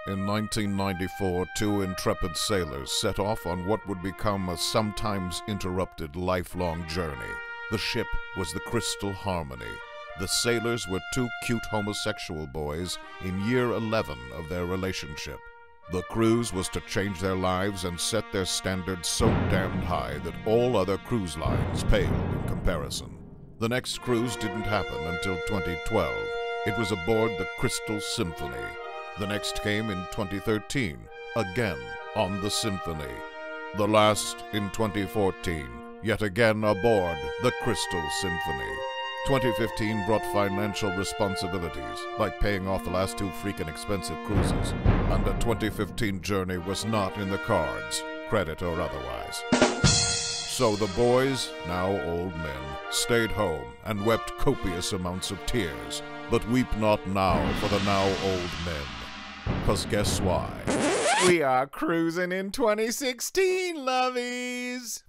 In 1994, two intrepid sailors set off on what would become a sometimes interrupted lifelong journey. The ship was the Crystal Harmony. The sailors were two cute homosexual boys in year 11 of their relationship. The cruise was to change their lives and set their standards so damned high that all other cruise lines paled in comparison. The next cruise didn't happen until 2012. It was aboard the Crystal Symphony. The next came in 2013, again on the Symphony. The last in 2014, yet again aboard the Crystal Symphony. 2015 brought financial responsibilities, like paying off the last two freaking expensive cruises, and a 2015 journey was not in the cards, credit or otherwise. So the boys, now old men, stayed home and wept copious amounts of tears, but weep not now for the now old men. 'Cause guess why? We are cruising in 2016, lovies!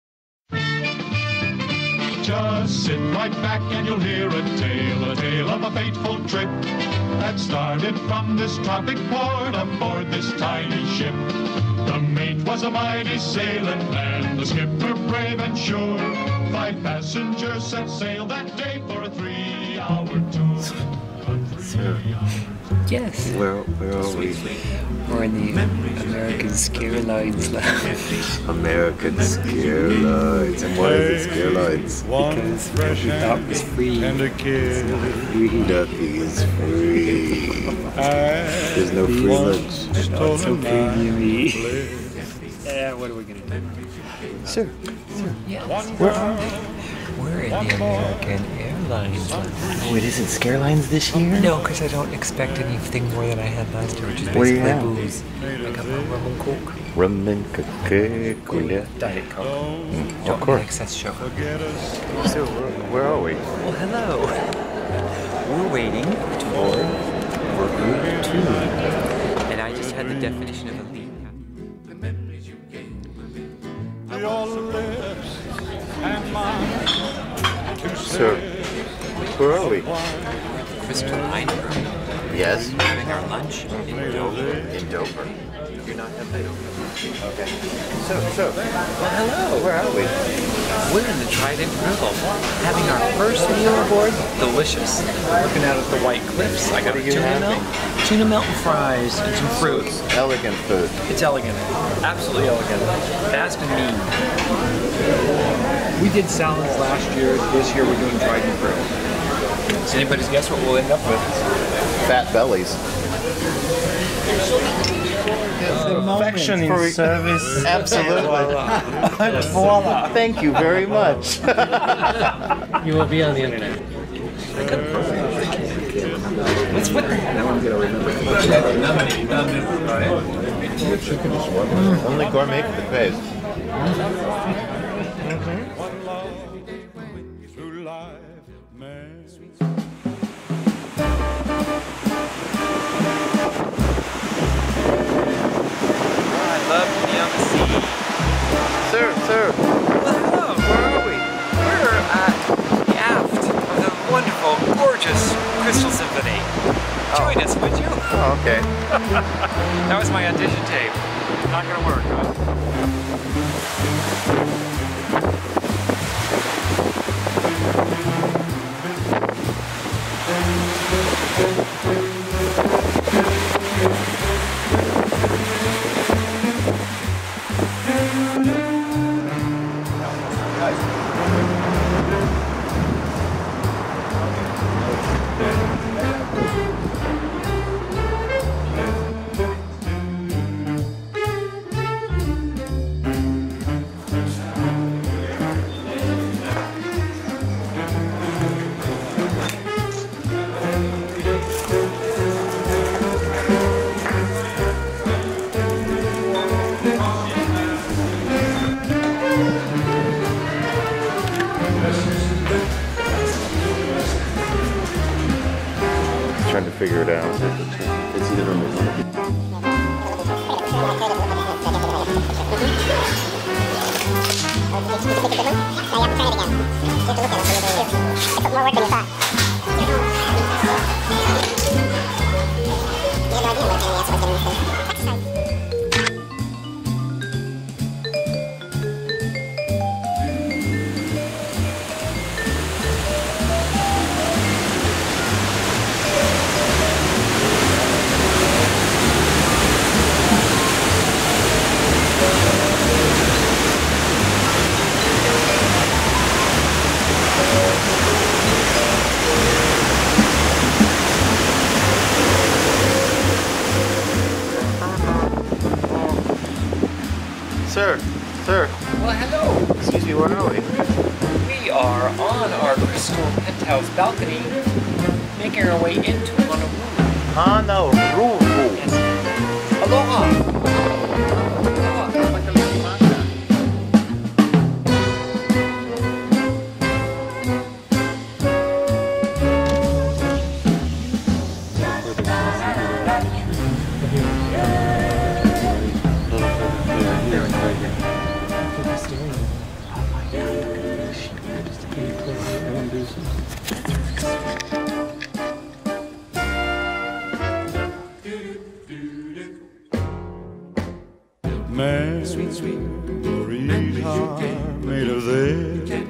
Just sit right back and you'll hear a tale of a fateful trip that started from this tropic port aboard this tiny ship. The mate was a mighty sailing man, the skipper brave and sure. 5 passengers set sail that day for a 3-hour tour. Sir. Yes. Where are we? We're in the American Scare Lines Lounge. American Scare Lines. And why is it Scare Lines? Because we thought it was free. It's not free. Nothing is free. There's no free lunch. It's okay, Jimmy. What are we going to do? Sir. Yes. Where are we? We're in the American Airlines Lounge. Oh, it isn't Scare Lines this year? No, because I don't expect anything more than I had last year, which is What do you basically have? booze. I got my rum and coke. Rum and Coca-Cola. Diet Coke. Of Don't course. need excess sugar. So, where are we? Well, hello. We're waiting for group 2. And I just had the definition of a lead. Sir, where are we? Crystal Liner. Yes? Having our lunch in Dover. In Dover. You're not that bad over. Okay. So, Well, hello. where are we? We're in the Trident Grill, having our first meal aboard. Delicious. Looking out at the White Cliffs. I got What are a you tuna having? melt, tuna melt and fries, and some fruit. Elegant food. It's elegant, absolutely elegant, fast and mean. We did salads last year. This year we're doing Trident Grill. Does anybody's guess what we'll end up with? Fat bellies. Affection in service. Absolutely. Voila. Thank you very much. You will be on the internet. Let's put that. Only gourmet could pays. I love to be on the sea. Sir. Well, hello. Where are we? We're at the aft of the wonderful, gorgeous Crystal Symphony. Join us, would you? Oh, okay. That was my audition tape. Not gonna work, huh? Trying to figure it out. It's either More work than you thought. Sir, sir. Well, hello. Excuse me, where are we? We are on our crystal penthouse balcony, making our way into Honolulu. Honolulu. Yes. Aloha. Memories are made of this.